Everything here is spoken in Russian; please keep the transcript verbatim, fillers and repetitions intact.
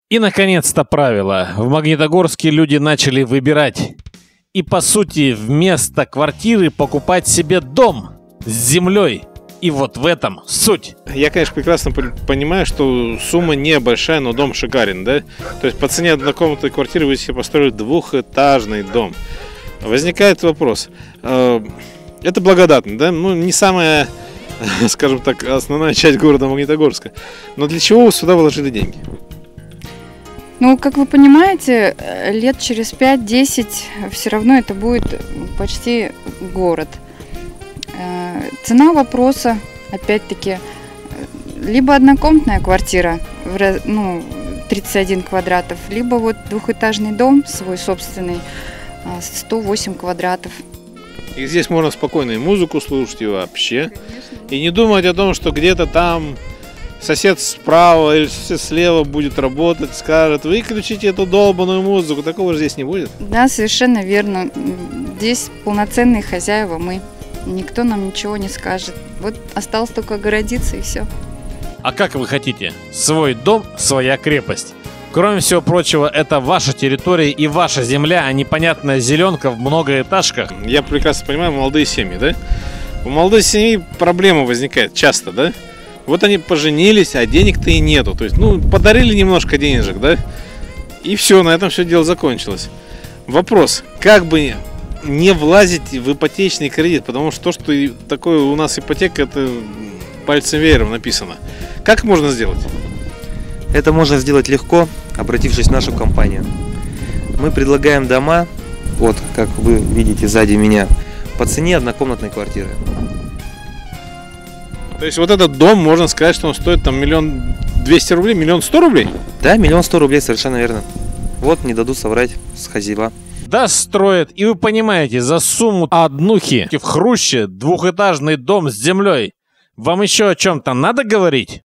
И, наконец-то, правило. В Магнитогорске люди начали выбирать. И, по сути, вместо квартиры покупать себе дом с землей. И вот в этом суть. Я, конечно, прекрасно понимаю, что сумма небольшая, но дом шикарен, да? То есть по цене однокомнатной квартиры вы себе построили двухэтажный дом. Возникает вопрос. Это благодатно, да? Ну, не самая, скажем так, основная часть города Магнитогорска. Но для чего вы сюда вложили деньги? Ну, как вы понимаете, лет через пять-десять все равно это будет почти город. Цена вопроса, опять-таки, либо однокомнатная квартира, ну, тридцать один квадратов, либо вот двухэтажный дом свой собственный, сто восемь квадратов. И здесь можно спокойно и музыку слушать, и вообще. Конечно. И не думать о том, что где-то там сосед справа или сосед слева будет работать, скажет: выключите эту долбаную музыку. Такого же здесь не будет. Да, совершенно верно. Здесь полноценные хозяева мы. Никто нам ничего не скажет. Вот осталось только городиться и все. А как вы хотите? Свой дом, своя крепость. Кроме всего прочего, это ваша территория и ваша земля, а непонятная зеленка в многоэтажках. Я прекрасно понимаю, молодые семьи, да? У молодой семьи проблема возникает часто, да? Вот они поженились, а денег-то и нету. То есть, ну, подарили немножко денежек, да? И все, на этом все дело закончилось. Вопрос, как бы не влазить в ипотечный кредит, потому что то, что такое у нас ипотека, это пальцем веером написано. Как можно сделать? Это можно сделать легко, обратившись в нашу компанию. Мы предлагаем дома, вот как вы видите сзади меня, по цене однокомнатной квартиры. То есть вот этот дом, можно сказать, что он стоит там миллион двести рублей, миллион сто рублей? Да, миллион сто рублей, совершенно верно. Вот, не дадут соврать с хозяева. Да, строят, и вы понимаете, за сумму однухи в хруще двухэтажный дом с землей. Вам еще о чем-то надо говорить?